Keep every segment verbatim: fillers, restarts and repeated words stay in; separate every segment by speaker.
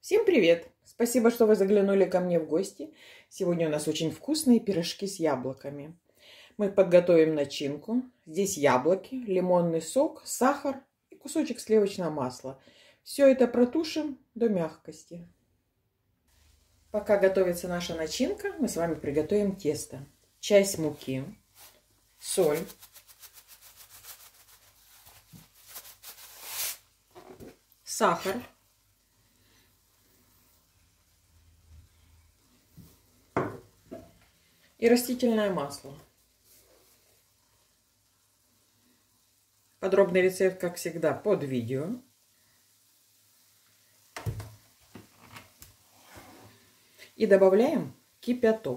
Speaker 1: Всем привет! Спасибо, что вы заглянули ко мне в гости. Сегодня у нас очень вкусные пирожки с яблоками. Мы подготовим начинку. Здесь яблоки, лимонный сок, сахар и кусочек сливочного масла. Все это протушим до мягкости. Пока готовится наша начинка, мы с вами приготовим тесто. Часть муки, соль, сахар, и растительное масло. Подробный рецепт, как всегда, под видео. И добавляем кипяток.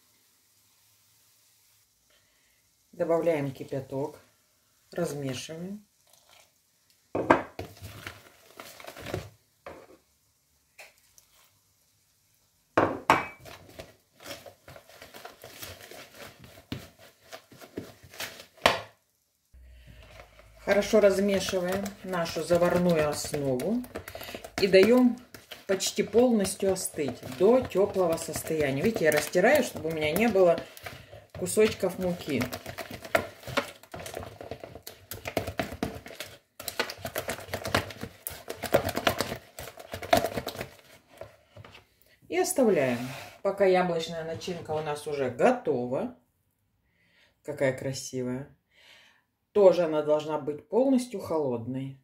Speaker 1: Добавляем кипяток, размешиваем. Хорошо размешиваем нашу заварную основу и даем почти полностью остыть до теплого состояния. Видите, я растираю, чтобы у меня не было кусочков муки. И оставляем, пока яблочная начинка у нас уже готова. Какая красивая. Тоже она должна быть полностью холодной.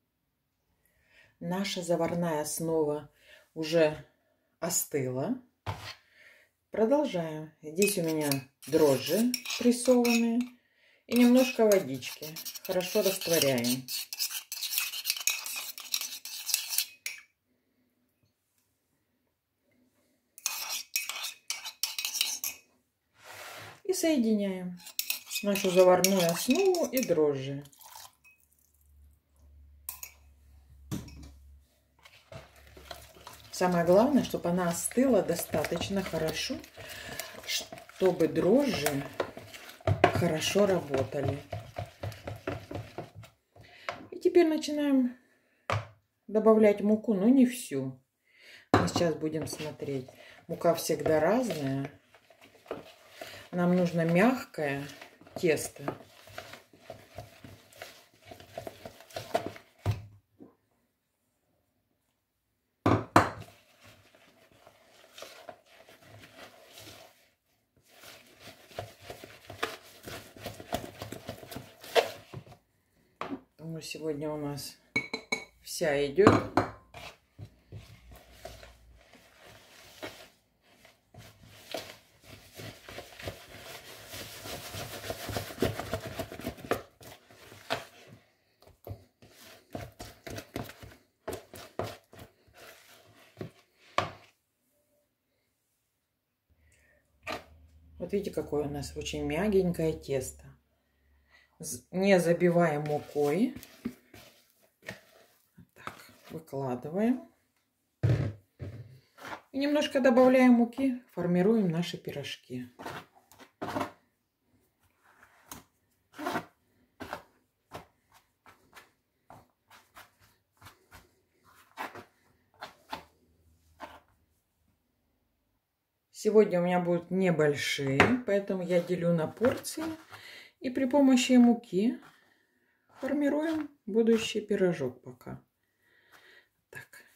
Speaker 1: Наша заварная основа уже остыла. Продолжаем. Здесь у меня дрожжи прессованные и немножко водички. Хорошо растворяем. И соединяем нашу заварную основу и дрожжи. Самое главное, чтобы она остыла достаточно хорошо, чтобы дрожжи хорошо работали. И теперь начинаем добавлять муку, но не всю. Мы сейчас будем смотреть. Мука всегда разная. Нам нужно мягкое тесто. Ну, сегодня у нас вся идет. Вот видите, какое у нас очень мягенькое тесто. Не забиваем мукой. Так, выкладываем. И немножко добавляем муки, формируем наши пирожки. Сегодня у меня будут небольшие, поэтому я делю на порции. И при помощи муки формируем будущий пирожок пока. Так.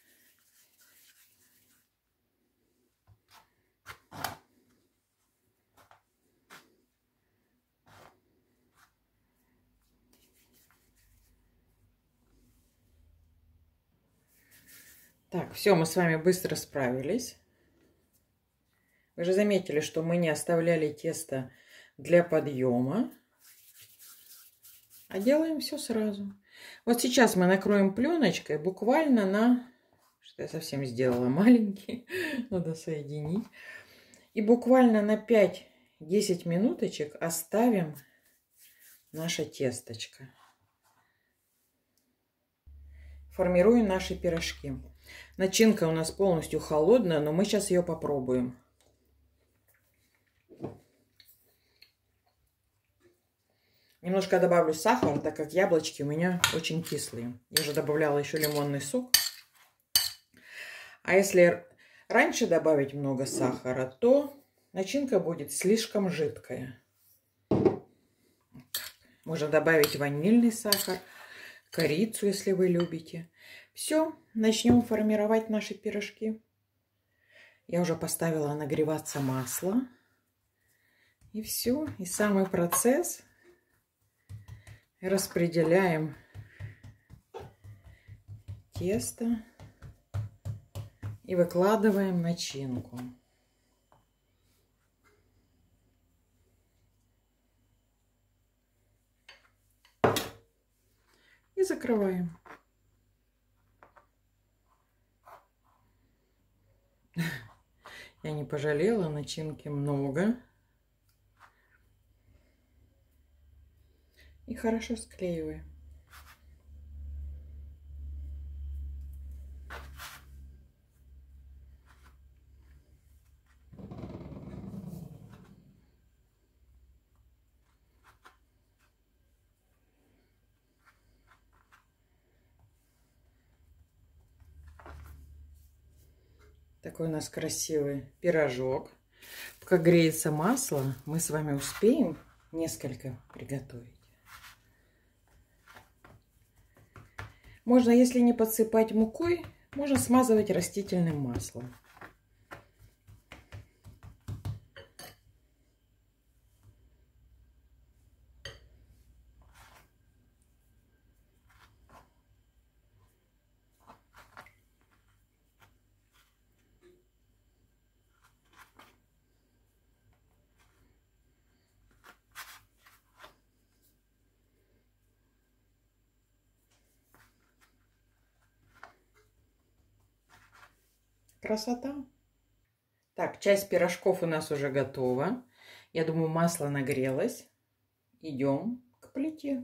Speaker 1: Так, все, мы с вами быстро справились. Вы же заметили, что мы не оставляли тесто для подъема, а делаем все сразу. Вот сейчас мы накроем пленочкой буквально на... Что я совсем сделала маленький. Надо соединить. И буквально на пять-десять минуточек оставим наше тесточко. Формируем наши пирожки. Начинка у нас полностью холодная, но мы сейчас ее попробуем. Немножко добавлю сахара, так как яблочки у меня очень кислые. Я же добавляла еще лимонный сок. А если раньше добавить много сахара, то начинка будет слишком жидкая. Можно добавить ванильный сахар, корицу, если вы любите. Все, начнем формировать наши пирожки. Я уже поставила нагреваться масло. И все, и самый процесс. Распределяем тесто и выкладываем начинку. И закрываем. Я не пожалела, начинки много. И хорошо склеиваем. Такой у нас красивый пирожок. Пока греется масло, мы с вами успеем несколько приготовить. Можно, если не подсыпать мукой, можно смазывать растительным маслом. Красота! Так, часть пирожков у нас уже готова. Я думаю, масло нагрелось. Идем к плите.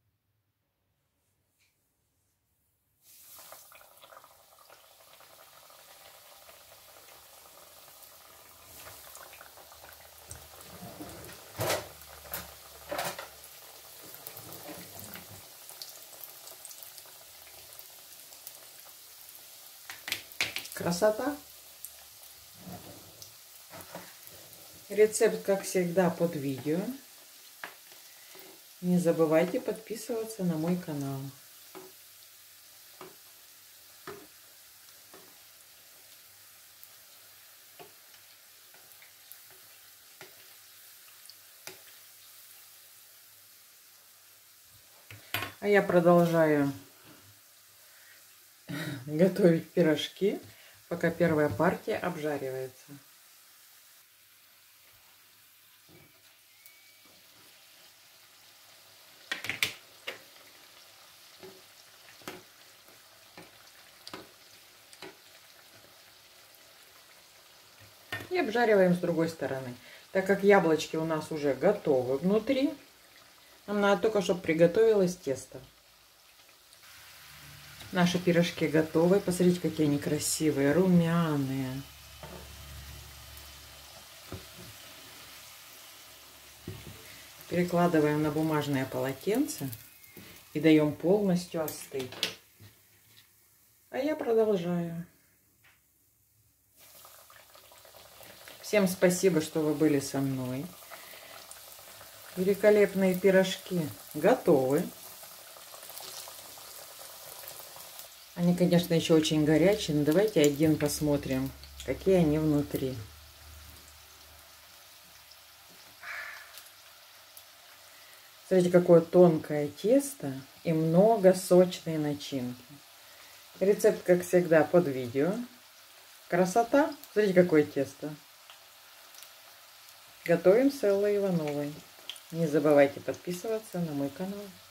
Speaker 1: Красота! Рецепт, как всегда, под видео. Не забывайте подписываться на мой канал. А я продолжаю готовить пирожки, пока первая партия обжаривается. И обжариваем с другой стороны. Так как яблочки у нас уже готовы внутри, нам надо только, чтобы приготовилось тесто. Наши пирожки готовы. Посмотрите, какие они красивые, румяные. Перекладываем на бумажное полотенце и даем полностью остыть. А я продолжаю. Всем спасибо, что вы были со мной. Великолепные пирожки готовы. Они, конечно, еще очень горячие, но давайте один посмотрим, какие они внутри. Смотрите, какое тонкое тесто и много сочной начинки. Рецепт, как всегда, под видео. Красота! Смотрите, какое тесто. Готовим с Эллой Ивановой. Не забывайте подписываться на мой канал.